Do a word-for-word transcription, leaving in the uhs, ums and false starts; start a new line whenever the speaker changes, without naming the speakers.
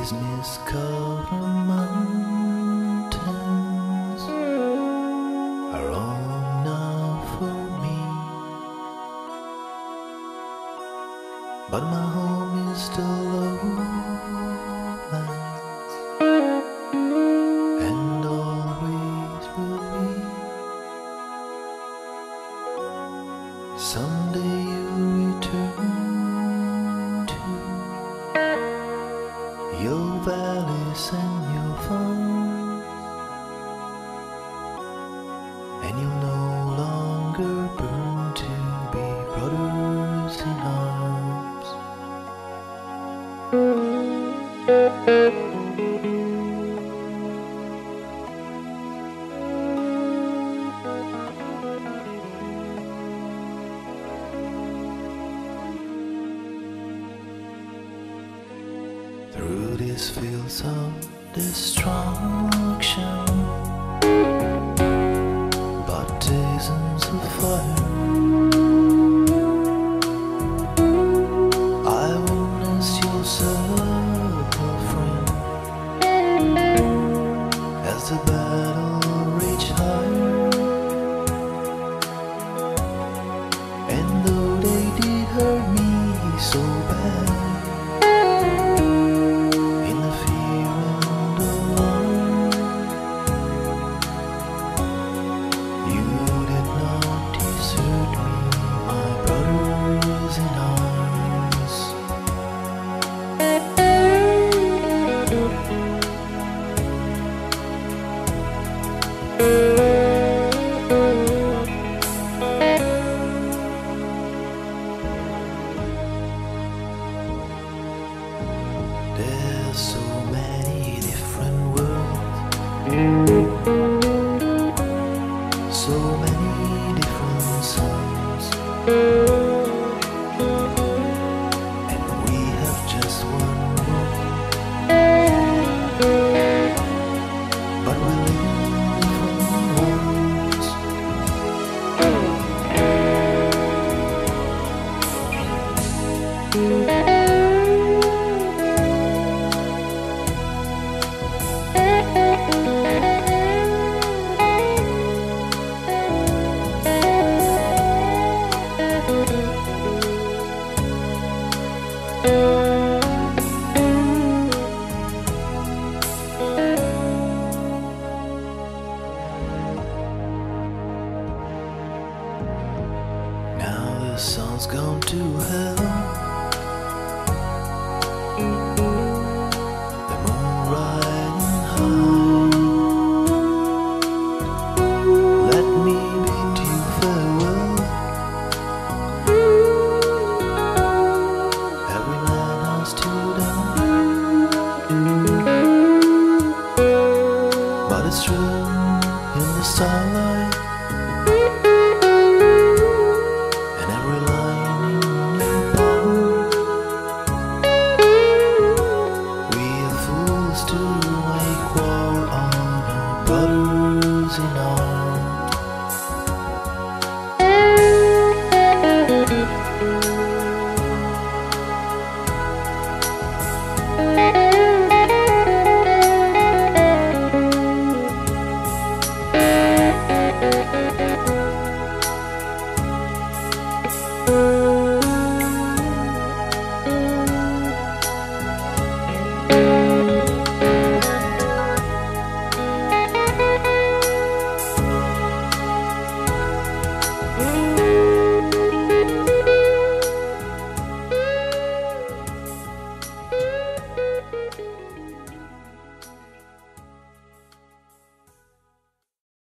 These mist-covered mountains are all enough for me, but my home is the lowlands, and always will be. Someday you'll return to your valleys and your farms, and you'll no longer burn to be brothers in arms. Through these fields of destruction, baptisms of fire, I witnessed your suffering as the battle raged higher, and though they did hurt me so bad, there's so many different worlds, so many different songs, and we have just one world, but we live in different worlds. Now the sun's gone to hell,